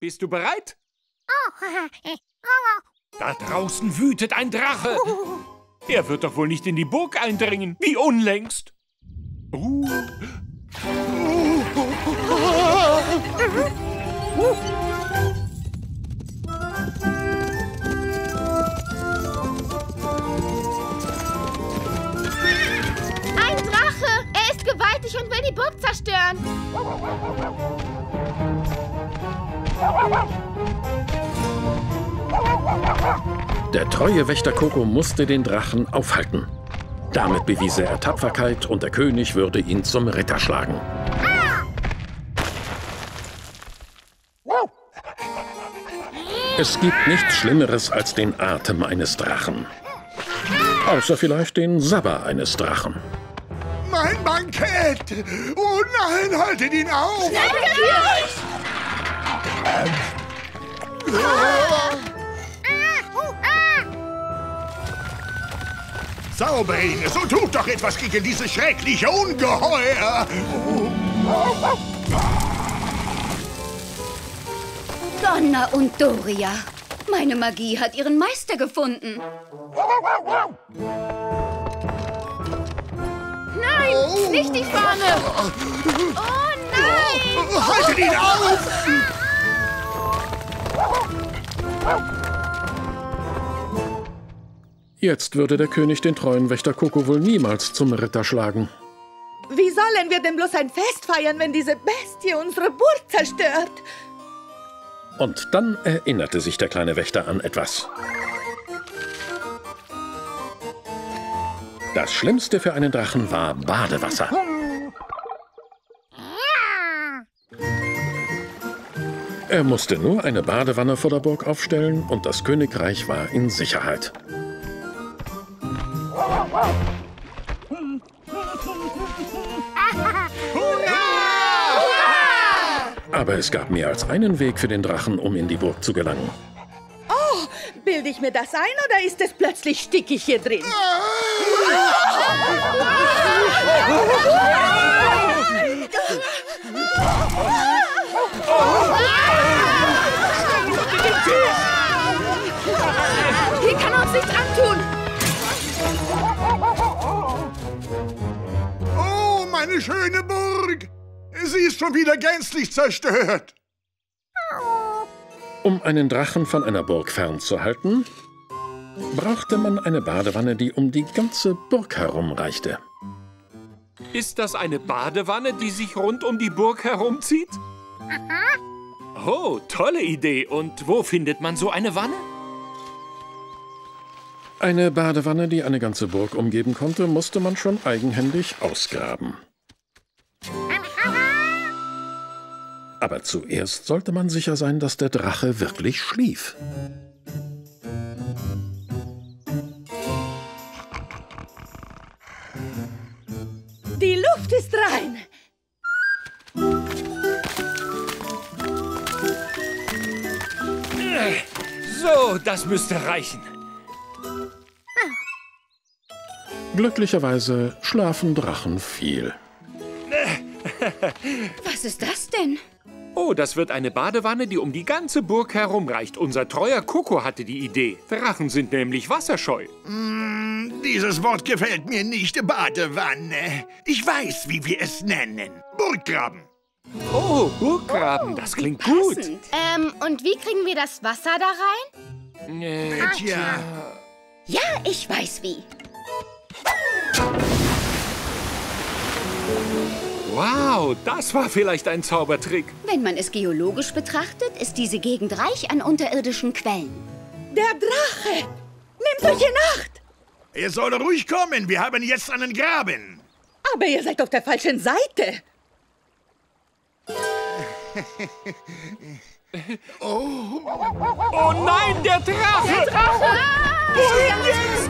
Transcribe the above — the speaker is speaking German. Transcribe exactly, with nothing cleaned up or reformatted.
Bist du bereit? Da draußen wütet ein Drache. Er wird doch wohl nicht in die Burg eindringen, wie unlängst. Uh. Ein Drache! Er ist gewaltig und will die Burg zerstören. Der treue Wächter Koko musste den Drachen aufhalten. Damit bewies er Tapferkeit und der König würde ihn zum Ritter schlagen. Es gibt nichts Schlimmeres als den Atem eines Drachen. Außer vielleicht den Sabber eines Drachen. Mein Bankett! Oh nein, haltet ihn auf! Zauber ihn, so tut doch etwas gegen dieses schreckliche Ungeheuer! Donner und Doria. Meine Magie hat ihren Meister gefunden. Nein, oh. nicht die Fahne! Oh nein! Oh, haltet ihn auf! Jetzt würde der König den treuen Wächter Koko wohl niemals zum Ritter schlagen. Wie sollen wir denn bloß ein Fest feiern, wenn diese Bestie unsere Burg zerstört? Und dann erinnerte sich der kleine Wächter an etwas. Das Schlimmste für einen Drachen war Badewasser. Er musste nur eine Badewanne vor der Burg aufstellen und das Königreich war in Sicherheit. Aber es gab mehr als einen Weg für den Drachen, um in die Burg zu gelangen. Oh, bilde ich mir das ein oder ist es plötzlich stickig hier drin? Hier kann uns nichts antun! Oh, meine schöne Burg! Sie ist schon wieder gänzlich zerstört. Um einen Drachen von einer Burg fernzuhalten, brauchte man eine Badewanne, die um die ganze Burg herum reichte. Ist das eine Badewanne, die sich rund um die Burg herumzieht? Oh, tolle Idee. Und wo findet man so eine Wanne? Eine Badewanne, die eine ganze Burg umgeben konnte, musste man schon eigenhändig ausgraben. Aber zuerst sollte man sicher sein, dass der Drache wirklich schlief. Die Luft ist rein. So, das müsste reichen. Glücklicherweise schlafen Drachen viel. Was ist das denn? Oh, das wird eine Badewanne, die um die ganze Burg herumreicht. Unser treuer Koko hatte die Idee. Drachen sind nämlich wasserscheu. Mm, dieses Wort gefällt mir nicht, Badewanne. Ich weiß, wie wir es nennen. Burggraben. Oh, Burggraben, das klingt gut. Ähm, und wie kriegen wir das Wasser da rein? Äh, Tja. Ja, ich weiß wie. Wow, das war vielleicht ein Zaubertrick. Wenn man es geologisch betrachtet, ist diese Gegend reich an unterirdischen Quellen. Der Drache! Nehmt euch in Acht! Ihr soll ruhig kommen, wir haben jetzt einen Graben. Aber ihr seid auf der falschen Seite. Oh. Oh nein, der Drache! Der Drache! Wohin jetzt?